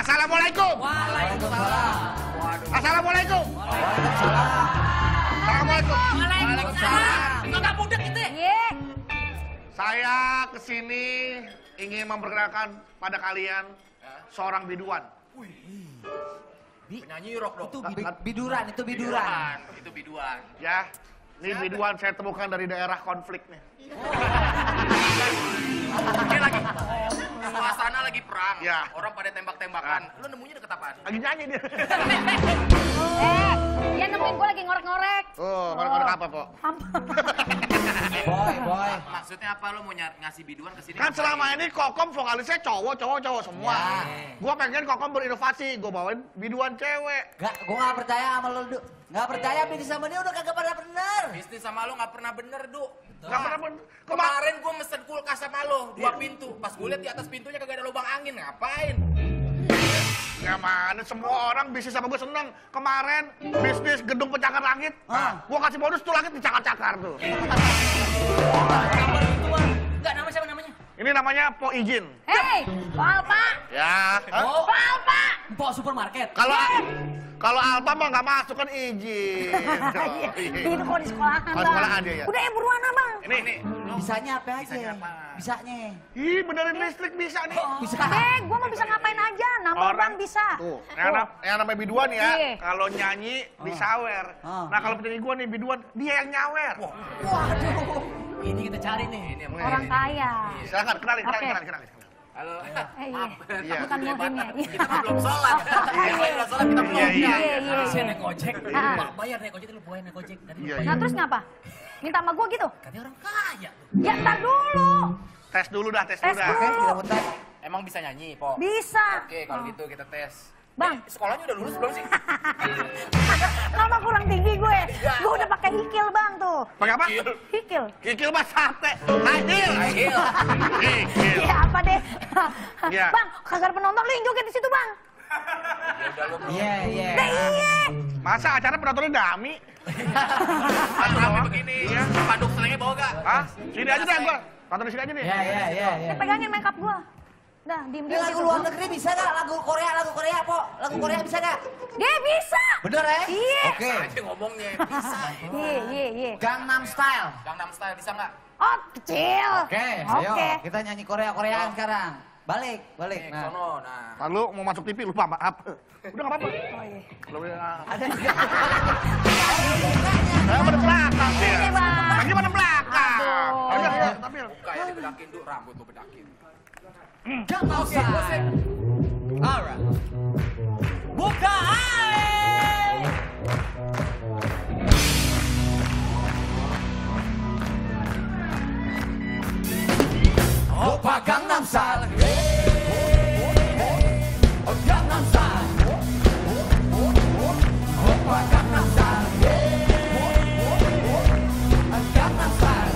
Assalamualaikum. Waalaikumsalam. Assalamualaikum. Assalamualaikum. Waalaikumsalam. Enggak budak kita. Iya. Saya kesini ingin memperkenalkan pada kalian seorang biduan. Penyanyi rock dong. Itu biduran, itu biduran. Itu biduan. Ya, ini biduan saya temukan dari daerah konflik nih. Ini lagi suasana lagi perang. Ya. Orang pada tembak-tembakan. Lu nemunya deket apaan? Lagi nyanyi dia. Dia nemuin gue lagi ngorek-ngorek. Oh, ngorek-ngorek apa, Po? Boy. Maksudnya apa lu mau ngasih biduan ke sini? Kan selama ini Kokom vokalisnya cowok semua. Ya. Gua pengen Kokom berinovasi, gua bawain biduan cewek. Gua nggak percaya sama lu, Du. Nggak percaya bisnis sama dia udah kagak pernah bener. Bisnis sama lu nggak pernah bener, Du. Nggak pernah bener. Kemarin gua mesen kulkas sama lu, 2 pintu. Pas gua liat di atas pintunya kagak ada lubang angin, ngapain? Ya mana semua orang bisnis sama gue seneng. Kemarin bisnis gedung pencakar langit, gue kasih bonus tuh langit dicakar-cakar tuh. Enggak, nama siapa namanya? Ini namanya Po Ijin. Hei, Pak Alpa. Ya. Pak Alpa. Pok supermarket. Kalau Alpa mah nggak masuk kan Ijin. Itu kok di sekolahan, Oh, Bang. sekolahan dia ya? Udah ya buruan, Bang. Ini. Bisanya apa aja? Bisanya apa? Bisanya. Ih, benerin listrik bisa nih. Bisa. Gue mau bisa ngapain aja, nambah ban bisa. Tuh, yang namanya biduan ya, Iya. kalau nyanyi disawer. Nah, kalau penyanyi gue nih biduan, dia yang nyawer. Waduh, Ini kita cari nih. Ini orang kaya. Silakan kenalin. Halo. Iya. Iya. Bukan Muhim ya. Kita mah belum sholat. Belum sholat kita belum. Iya. Saya naik ojek. Ah. Pak bayar naik ojek, lu bawain naik ojek. Iya. Nah terus ngapa? Minta sama gue gitu? Katanya orang kaya. Ya ntar dulu. Tes dulu dah. Tes Oke, dulu. kita mau tes. Emang bisa nyanyi, Po? Bisa. Oke, kalau gitu kita tes. Bang. Sekolahnya udah lulus belum sih? Nama kurang tinggi gue. Gue udah pakai hikil, Bang, tuh. Pakai apa? Hikil. Kikil mah sate. Hasil. Kikil. Ya apa deh. Iya. Bang, kagak ada penonton lu yang joget di situ, Bang. Ya udah lu. Iya. Nah, iya. Masa acara penontonnya dami? Rame begini. Iya. Panduk selengnya bawa gak? Hah? Sini aja deh gua. Tonton di sini aja nih. Iya. Dia pegangin makeup gue. Dah, diem. Ini lagu luar negeri bisa gak? Lagu Korea, Pok. Lagu Korea bisa gak? Dia bisa. Bener ya? Iya. Oke. Aja ngomongnya. Bisa. Iya. Gangnam Style. Gangnam Style bisa nggak? Oh, kecil. Oke, ayo kita nyanyi Koreaan sekarang. Balik. Nah. Sono, nah. Lalu mau masuk TV lupa maaf. Udah nggak apa-apa. Oh iya. Ada Saya pada belakang dia. Ini, Bang. Lagi pada belakang. Aduh. Ayo, tampil. Buka ya dibedakin tuh, rambut tuh bedakin. Gangnam Style. Alright. Buka hai. Oppa Gangnam Style. Oh Gangnam Style. Oppa Gangnam Style. Gangnam Style.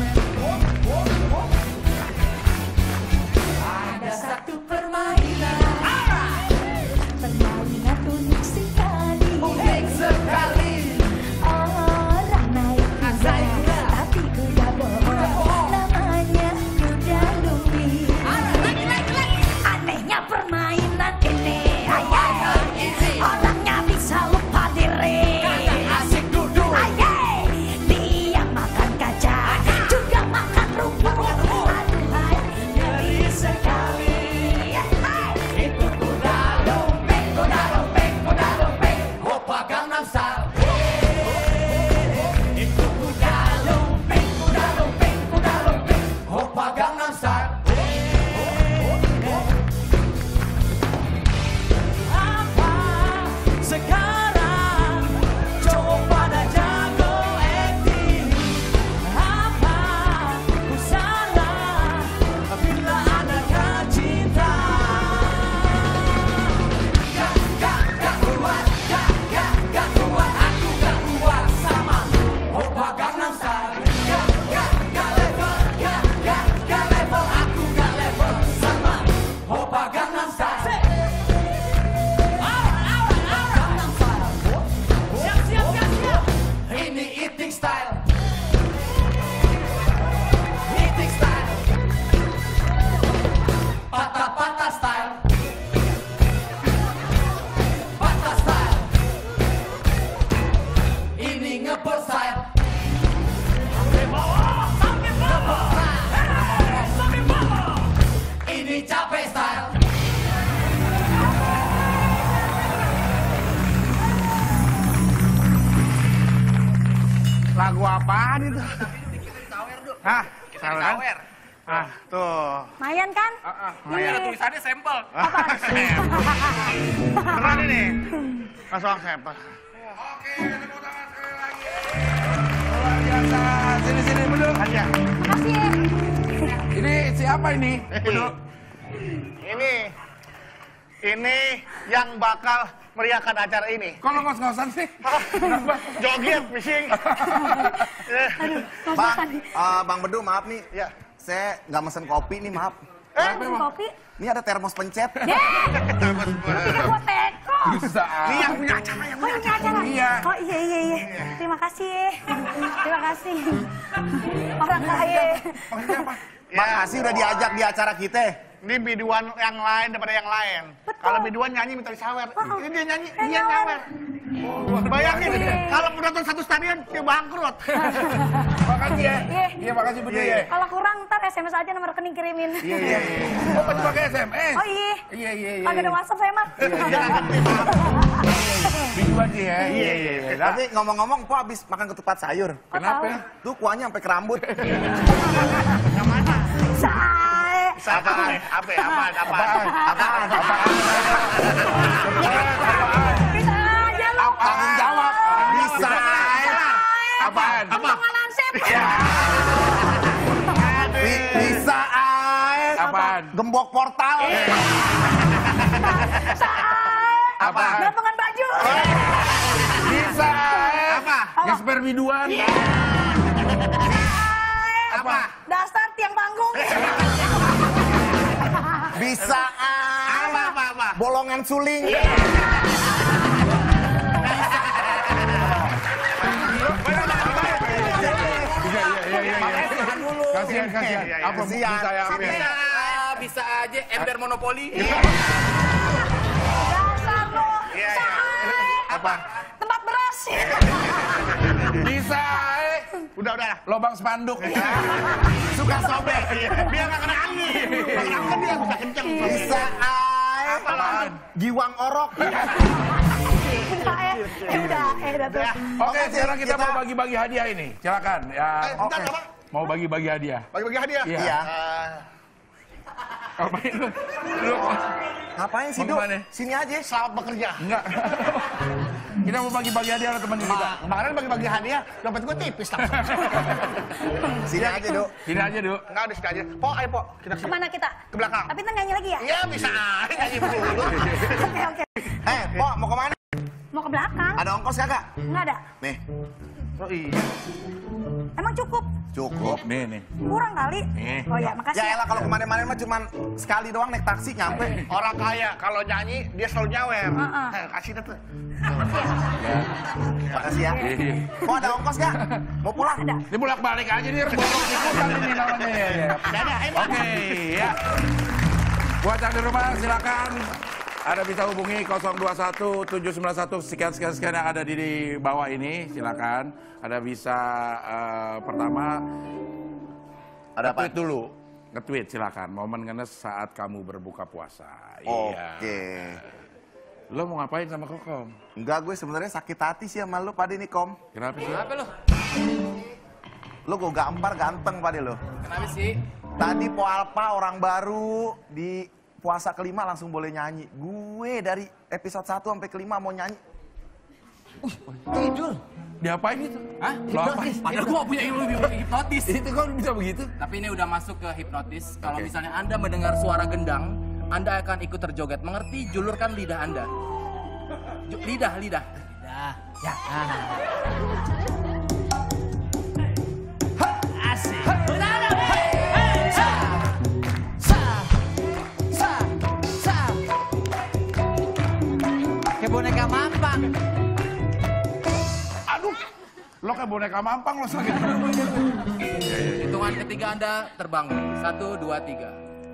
Ada satu permainan. Permainan unik sekali. Unik sekali. Orang naik kuda, tapi kuda bohong. Namanya kuda lumping. ini capek style. Lagu apaan itu? Hah? Sawer. Ah, tuh. Mayan kan? Ini ada tulisannya sampel. Apa? Keren ini. Masuk sampel. Oke, tepuk tangan sekali lagi. Luar biasa. Sini Beduk. Aja. Makasih. Ini siapa ini? Beduk. Ini yang bakal meriahkan acara ini. Kok lo ngos-ngosan sih? Joget, fishing. Bang Bedu, maaf nih. Ya. Saya nggak mesen kopi nih, maaf. Minum kopi? Ini ada termos pencet. Lu pikir gua teko? Bisa. Ini yang punya acara yang Oh, ini acara? Iya. Oh, iya. Terima kasih. Terima kasih. Orang kaya. Makasih udah diajak di acara kita. Ini biduan yang lain daripada yang lain. Betul. Kalau biduan nyanyi minta disawer. Ini dia nyanyi, Dia dia nyawer. nyawer. Bayangin, kalau penonton satu stadion, dia bangkrut. Makasih ya. Iya. Iya, makasih Bedu ya. Kalau kurang ntar SMS aja nomor rekening kirimin. Iya. Oh, masih pakai SMS? Oh iya. Iya. Kagak ada WhatsApp saya mah. Biduan sih ya. Iya. Tapi ngomong-ngomong, Po habis makan ketupat sayur. Kenapa? Tuh kuahnya sampai ke rambut. Yang mana? Say. Apaan? Apaan? Bisa aja lu. Tanggung jawab. Bisa. Apaan? Potongan ansip. Bisa ae. Apaan? Gembok portal. Apaan? Gantungan baju. Bisa. Apa? Gesper biduan. Apa? Dasar tiang panggung. Bisa ae. Apa? Bolongan suling. Kasihan. Apa Kasihan. bisa ya? Bisa aja ember monopoli. Dasar lu. Iya. Apa? Tempat beras. Bisa. Udah. Lobang spanduk. Suka sobek. Biar nggak kena angin. Kalau angin dia bisa kenceng. Bisa ae. Apaan? Giwang orok. Udah tuh. Oke, sekarang kita mau bagi-bagi hadiah ini. Silakan. Ya. Bentar, apa? Mau bagi-bagi hadiah. Bagi-bagi hadiah? Iya. Eh, Ngapain lu? Ngapain sih, Mau Dok? kemana? Sini aja. Selamat bekerja. Enggak. Kita mau bagi-bagi hadiah sama teman kita. Kemarin bagi-bagi hadiah, dompet gue tipis langsung. Sini aja, Dok. Sini aja, Duk. Enggak, udah sini aja. Po, ayo Po. Kita kesini. Kemana kita? Ke belakang. Tapi ntar nyanyi lagi ya? Iya, bisa aja nyanyi dulu. Oke. Po, mau kemana? Mau ke belakang? Ada ongkos kagak? Nggak ada. Nih, Oh iya. Emang cukup? cukup. Nih. Kurang kali? Nih. Oh ya, makasih. Ya elah kalau kemarin-kemarin mah cuman sekali doang naik taksi nyampe. Orang kaya kalau nyanyi dia selalu nyawer. Heeh. Kasih dah tuh. Makasih ya. Iya. Po, ada ongkos gak? Mau pulang? Ada. Ini bolak-balik aja nih, bolak ikutan ini namanya ya. Dadah, ayo Po. Oke, ya. Buat yang di rumah silakan. Ada bisa hubungi 021 791 sekian yang ada di bawah ini, silakan. Ada bisa pertama Ada apa? nge-tweet dulu. Nge-tweet silakan. Momen ngenes saat kamu berbuka puasa. Oke. Lo mau ngapain sama Kokom? Enggak, gue sebenarnya sakit hati sih sama lu Pade nih, Kom. Kenapa sih? Kenapa lo? Lu gue gampar ganteng Pade lo. Kenapa sih? Tadi Po Alpa orang baru di puasa kelima langsung boleh nyanyi. Gue dari episode 1 sampai kelima mau nyanyi. Tidur. Diapain itu? Hah? Lo apa? Padahal gua punya ilmu hipnotis. Itu kok bisa begitu? Tapi ini udah masuk ke hipnotis. Kalau Oke. misalnya Anda mendengar suara gendang, Anda akan ikut terjoget. Mengerti? Julurkan lidah Anda. Lidah. Ya. Asik. Kayak boneka mampang. Aduh, lo kayak boneka mampang lo sakit. Hitungan ketiga Anda terbangun. 1, 2, 3.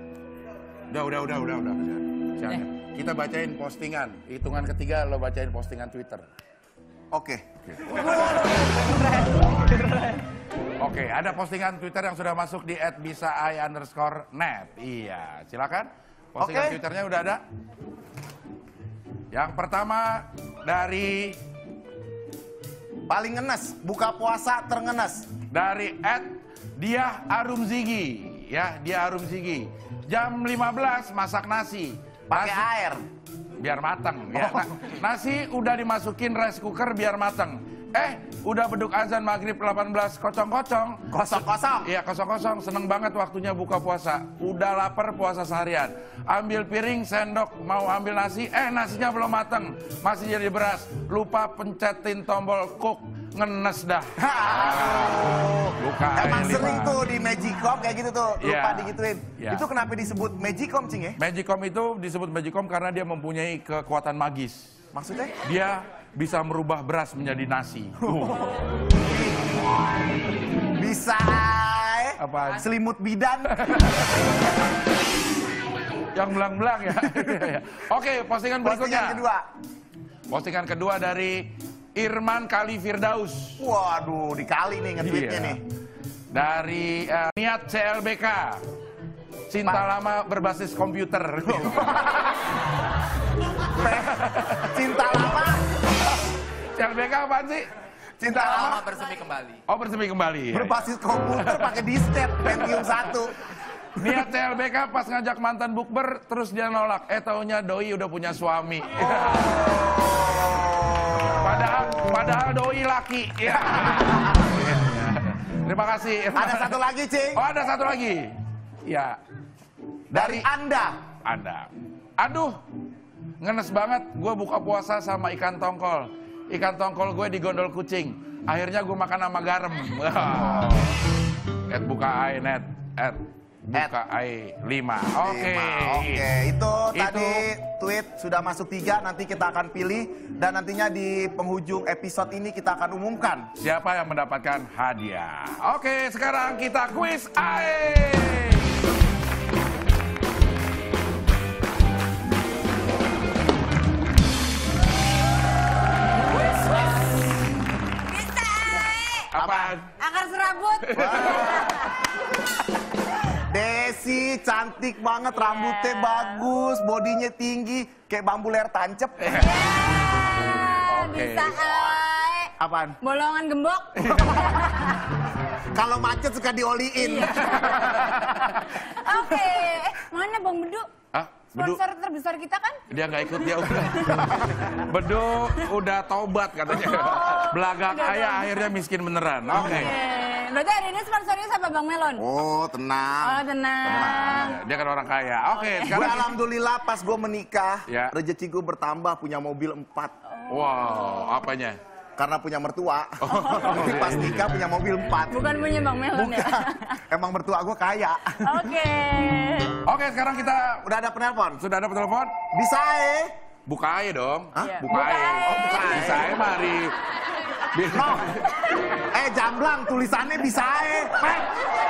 Udah. Jangan. Kita bacain postingan. Hitungan ketiga lo bacain postingan Twitter. Oke. Oke, ada postingan Twitter yang sudah masuk di @bisaai_net. Iya, silakan. Postingan Oke. Twitternya udah ada. Yang pertama dari Paling ngenes, buka puasa terngenes. @Diah Arumzigi. Ya, Diah Arumzigi. Jam 15 masak nasi. Pakai Nasi- air. biar mateng. Ya. Nasi udah dimasukin rice cooker biar mateng. Udah beduk azan maghrib 18 kocong-kocong. Kosong-kosong. Iya, kosong-kosong. Seneng banget waktunya buka puasa. Udah lapar puasa seharian. Ambil piring, sendok, mau ambil nasi. Nasinya belum mateng. Masih jadi beras. Lupa pencetin tombol cook. Ngenes dah. Luka Emang air sering lima. tuh di Magicom kayak gitu tuh, lupa Iya. digituin. Iya. Itu kenapa disebut Magicom, Cing ya? Magicom itu disebut Magicom karena dia mempunyai kekuatan magis. Maksudnya? Dia bisa merubah beras menjadi nasi. Bisa Apaan? selimut bidan. Yang belang-belang ya. Oke, postingan berikutnya. Postingan kedua. Postingan kedua dari Irman Kali Firdaus. Waduh, dikali nih nge-tweetnya Iya. nih. Dari Niat CLBK. Cinta lama berbasis komputer. Cinta lama. CLBK apaan sih? Cinta Lama lama bersemi kembali. Oh, bersemi kembali. Ya. berbasis komputer pakai disket Pentium 1. Niat CLBK pas ngajak mantan bukber, terus dia nolak. Taunya doi udah punya suami. Padahal doi laki. Ya. Terima kasih. Ada satu lagi, Cing. Oh, ada satu lagi. Ya. Dari Anda. Aduh, ngenes banget. Gue buka puasa sama ikan tongkol. Ikan tongkol gue digondol kucing. Akhirnya gue makan sama garam. @bukaai_net. @bukaai5. Oke. Oke, itu tadi tweet sudah masuk 3, nanti kita akan pilih dan nantinya di penghujung episode ini kita akan umumkan. Siapa yang mendapatkan hadiah? Oke, sekarang kita kuis AE. Bisa. Apaan? Akar serabut. Desi cantik banget, rambutnya bagus, bodinya tinggi, kayak bambu leher tancep. Oke. Bisa. Apaan? Bolongan gembok. Kalau macet suka dioliin. Oke. Mana Bang Bedu? Hah? Bedu? Sponsor terbesar kita kan? Dia nggak ikut, dia udah. Bedu udah tobat katanya. Belagak ayah akhirnya miskin beneran. Oke. Berarti hari ini sponsornya sama Bang Melon? Oh, tenang. Oh, tenang. Dia kan orang kaya. Oke, Gue sekarang. alhamdulillah pas gue menikah, Ya. rezeki gue bertambah, punya mobil 4. Wow, apanya? Karena punya mertua. Jadi pas nikah punya mobil 4. Bukan punya Bang Melon ya? Emang mertua gue kaya. Oke. Oke, sekarang kita Udah ada penelpon? sudah ada telepon. Bisa Buka aja dong. Hah? Iya. Buka aja. Buka aja. Oh, buka aja. Bisa aja mari. No. Jamblang tulisannya bisa Pep.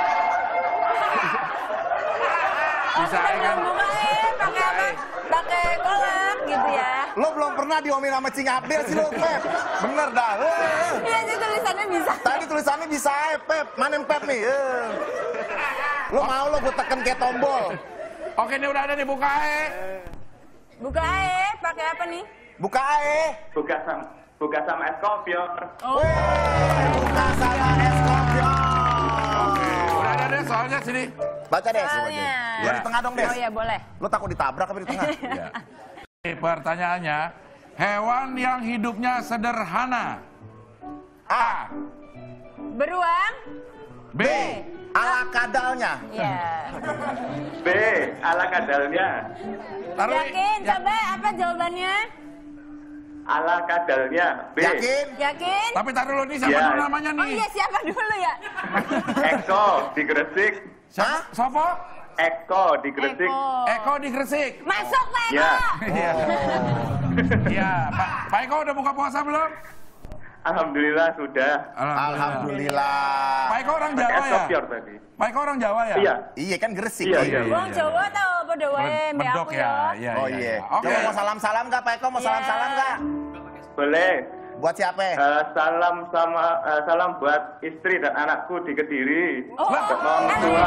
Bisa aja kan. Bukain, pakai apa? Pakai kolak gitu ya. Lo belum pernah diomelin sama Cing Abdel sih lo, Pep. Bener dah. Iya sih tulisannya bisa. Tadi tulisannya bisa Pep. Mana yang Pep nih? Lo mau lo gue teken kayak tombol. Oke, ini udah ada nih, buka aja. Bukain, pakai apa nih? Buka Buka sama es kopi. Oh. Buka sama es kopi. Oke, udah ada deh soalnya sini. Baca deh. Soalnya. Lo di tengah dong, Des. Oh iya, boleh. Lo takut ditabrak apa di tengah? Ya. Pertanyaannya, hewan yang hidupnya sederhana. A. Beruang? B. Ala kadalnya. Iya. B. Ala kadalnya. Taruh Yakin? ya. Coba apa jawabannya? Ala kadalnya. B. Yakin? Yakin? Tapi taruh dulu nih siapa Ya. dulu namanya Oh nih? iya, siapa dulu ya? Eko di Gresik. Siapa? Sopo? Eko di Gresik. Eko di Gresik. Masuk, Pak Eko. Ya. Iya. Iya, Pak Eko udah buka puasa belum? Alhamdulillah sudah. Alhamdulillah. Pak Eko orang Pakai Jawa es ya? kopior tadi. Pak Eko orang Jawa ya? Iya. Iya kan Gresik. Iya, Boy. iya. Wong Jawa tau pada wae mbak Medok aku ya. ya. Iya, Oh iya. iya. Oke. Coba mau salam-salam gak Pak Eko? Mau Iya. salam-salam gak? Boleh. Buat siapa? Salam buat istri dan anakku di Kediri. Oh, Buat orang tua.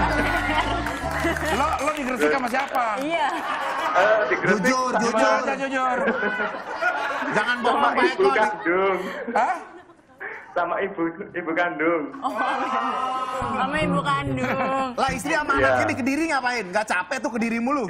Lo di Gresik sama siapa? Iya. Di Gresik Jujur, sama- jujur. Aja jujur. Jangan sama bohong Pak ibu Eko. kandung. Hah? Sama ibu kandung. Sama ibu kandung. Lah istri sama Iya. anaknya di Kediri ngapain? Gak capek tuh Kediri mulu?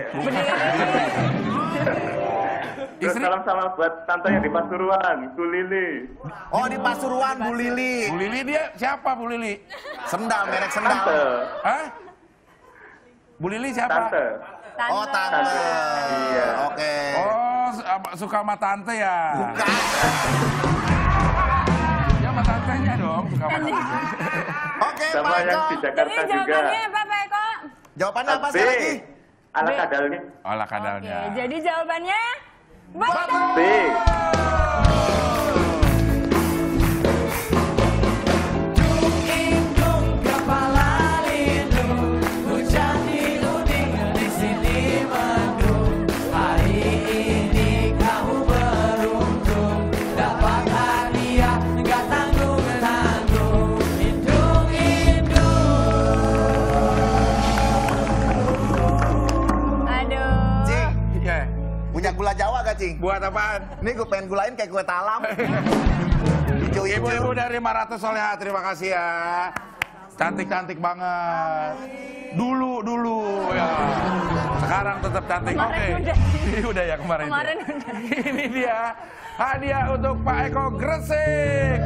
Terus Istri? salam sama buat tante yang di Pasuruan, Bu Lili. Oh di Pasuruan Bu Lili. Bu Lili dia siapa Bu Lili? Sendal, merek sendal. Tante. Hah? Bu Lili siapa? Tante. Oh tante. Iya. Oke. Oh, suka sama tante ya? Bukan. Ya sama tantenya dong, suka sama tante. Oke Sama Pak yang Eko. di Jadi Jakarta juga. jawabannya apa Pak Eko? Jawabannya apa B. sekali lagi? Ala kadalnya. Olah Oke, kadalnya. jadi jawabannya betul. B. Aduh. Cing, Iya. punya gula Jawa gak Cing? Buat apaan? Ini gue pengen gulain kayak kue talam. Ibu-ibu Hijau-hijau. dari Maratus Soleha, terima kasih ya. Cantik-cantik banget. Dulu ya. Sekarang tetap cantik. Kemarin Oke. udah. Ini udah ya kemarin. Kemarin itu. udah. Ini dia hadiah untuk Pak Eko Gresik.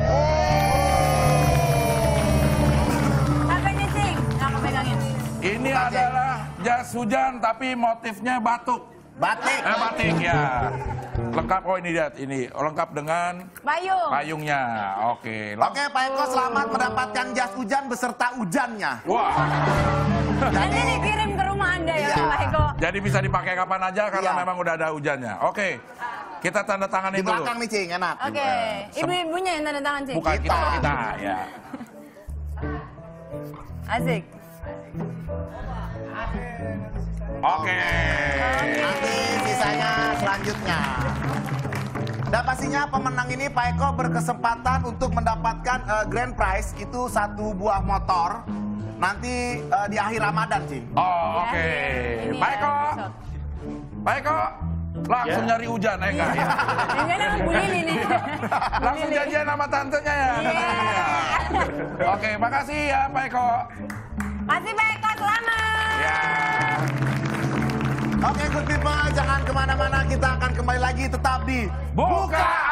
Apa ini, Cing? Nggak kepegangin. Ini adalah jas hujan tapi motifnya batuk. Batik. Batik ya. Lengkap, oh ini lihat ini lengkap dengan Payung. payungnya. Oke. Oke Pak Eko selamat mendapatkan jas hujan beserta hujannya. Wah. Nanti dikirim ke rumah Anda ya, Iya. Pak Eko. Jadi bisa dipakai kapan aja karena Iya. memang udah ada hujannya. Oke. Kita tanda Di tanganin dulu. belakang nih Cing, enak. Oke, ibu-ibunya yang tanda tangan, Cing. Bukan kita ya. Asik. Oke. Nanti sisanya selanjutnya. Dan pastinya pemenang ini Pak Eko berkesempatan untuk mendapatkan grand prize itu 1 buah motor. Nanti di akhir Ramadan Cing. Oh, oke. Ini Pak Eko. episode. Pak Eko. Langsung nyari hujan, enggak ya? Ini kan Bu Lili nih. Langsung janjian sama tantenya ya. katanya. Oke, makasih ya Pak Eko. Masih Pak Eko, selamat. Ya. Oke good people, jangan kemana-mana, kita akan kembali lagi tetap di Buka